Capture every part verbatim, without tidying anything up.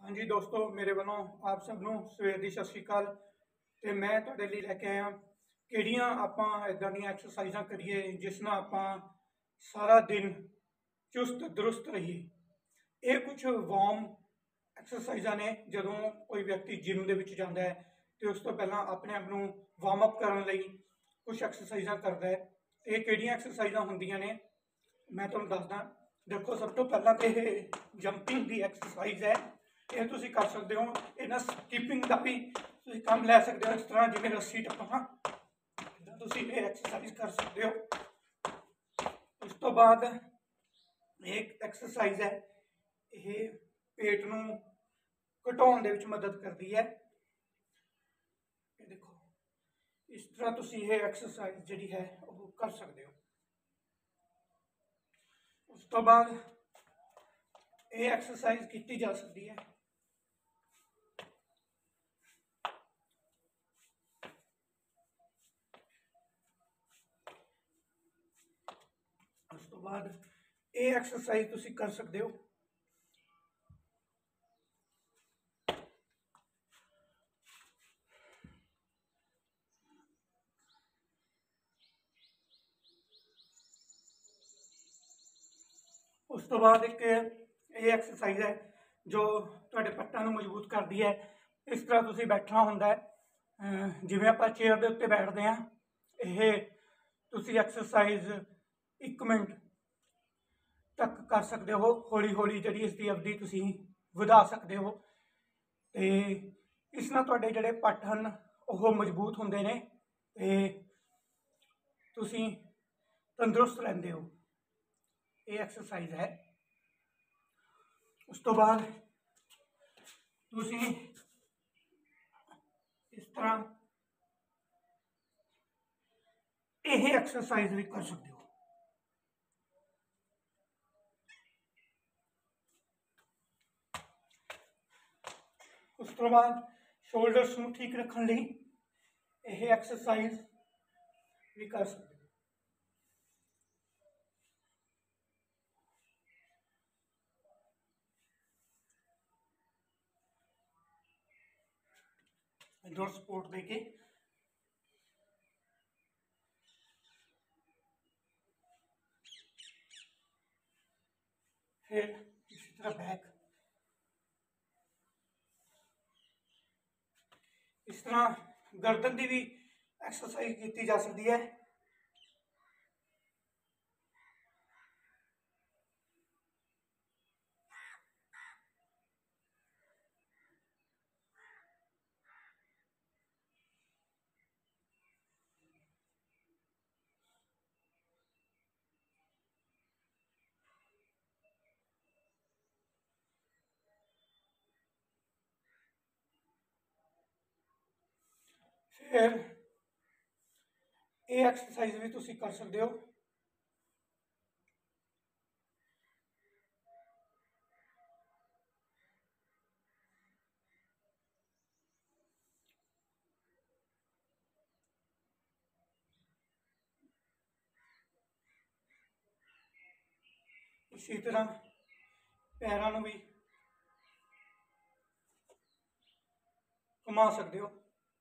हाँ जी दोस्तों, मेरे वालों आप सब ਨੂੰ ਸਵੇਰ ਦੀ ਸਤਿ ਸ਼੍ਰੀ ਅਕਾਲ। ਤੇ ਮੈਂ ਤੁਹਾਡੇ ਲਈ ਲੈ ਕੇ ਆਇਆ ਕਿਹੜੀਆਂ ਆਪਾਂ ਇਦਾਂ ਦੀਆਂ ਐਕਸਰਸਾਈਜ਼ਾਂ ਕਰੀਏ ਜਿਸ ਨਾਲ ਆਪਾਂ ਸਾਰਾ ਦਿਨ ਚੁਸਤ ਦਰੁਸਤ ਰਹੀਏ। ਇਹ ਕੁਝ ਵਾਰਮ ਐਕਸਰਸਾਈਜ਼ਾਂ ਨੇ। ਜਦੋਂ ਕੋਈ ਵਿਅਕਤੀ ਜਿਮ ਦੇ ਵਿੱਚ ਜਾਂਦਾ ਹੈ ਤੇ ਉਸ ਤੋਂ ਪਹਿਲਾਂ ਆਪਣੇ ਆਪ ਨੂੰ ਵਾਰਮ ਅਪ ਕਰਨ ਲਈ ਕੁਝ ਐਕਸਰਸਾਈਜ਼ਾਂ ਕਰਦਾ ਹੈ। ਇਹ ਕਿਹੜੀਆਂ ਐਕਸਰਸਾਈਜ਼ਾਂ ਹੁੰਦੀਆਂ ਨੇ मैं तुहानूं दसदा। देखो, सब तो पहला तो यह जंपिंग की एक्सरसाइज है। ये तुसीं कर सकते हो। इन्हां स्कीपिंग का भी तुसीं काम लै सकते हो। इस तरह जिवें रस्सी टप्पना तुसीं ये एक्सरसाइज कर सकते हो। उस तो बाद एक एक्सरसाइज है, ये पेट नूं घटाउण दे विच मदद करती है। देखो, इस तरह तुसीं ये एक्सरसाइज जिहड़ी है वो कर सकते हो। उस तो बाद ये एक्सरसाइज की जा सकती है। उस तो बाद ये एक्सरसाइज तुसी कर सकते हो। उस तो बाद एक ये एक्सरसाइज है जो तुहाडे पट्टां नूं मजबूत करती है। इस तरह तुसीं बैठना हुंदा है, जिवें आपां चेयर दे उत्ते बैठदे हां। ये तुसीं एक्सरसाइज एक मिनट तक कर सकते हो। हौली हौली जिहड़ी इसकी अवधि तुसीं वधा सकते हो। ते इस नाल तुहाडे जिहड़े पट्ट हन ओह मजबूत हुंदे ने ते तुसीं तंदुरुस्त रहिंदे हो। ये एक्सरसाइज है। उस तो बाद तुसीं इस तरह यह एक्सरसाइज भी कर सकते हो। उस तो बाद शोल्डर्स को ठीक रखने लई यह एक्सरसाइज भी कर सकते हो। इधर सपोर्ट देके फिर इसी तरह बैक। इस तरह गर्दन की भी एक्सरसाइज की जा सकती है। फिर ये एक्सरसाइज भी तुसी कर सकते हो। इसी तरह पैरों को भी घुमा सकते हो।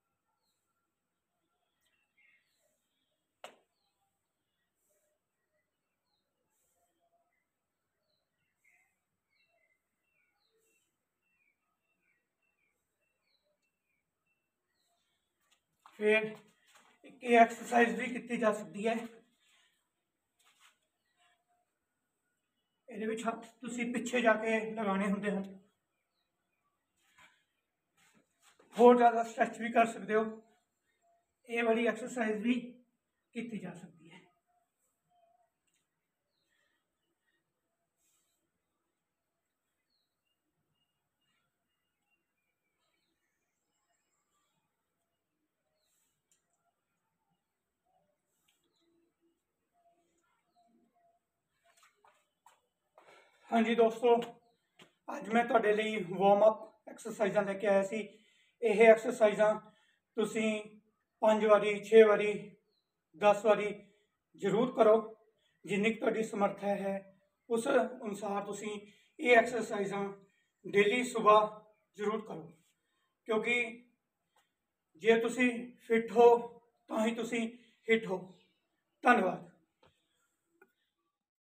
फिर एक एक्सरसाइज भी की जा सकती है। ये हाथ तुसी पिछे जाके लगाने होंगे हैं। होर ज़्यादा स्ट्रैच भी कर सकते हो। ये वाली एक्सरसाइज भी की जा सकती है। हाँ जी दोस्तों, अज मैं तुहाडे लई वार्म अप एक्सरसाइजां लैके आया सी। यह एक्सरसाइजां तुसीं पांच वारी छे वारी दस वारी जरूर करो, जिन्नी तुहाडी समर्थ है उस अनुसार तुसीं ये एक्सरसाइजां डेली सुबह ਜ਼ਰੂਰ ਕਰੋ, ਕਿਉਂਕਿ ਜੇ ਤੁਸੀਂ ਫਿੱਟ ਹੋ ਤਾਂ ਹੀ ਤੁਸੀਂ ਹਿੱਟ ਹੋ। ਧੰਨਵਾਦ।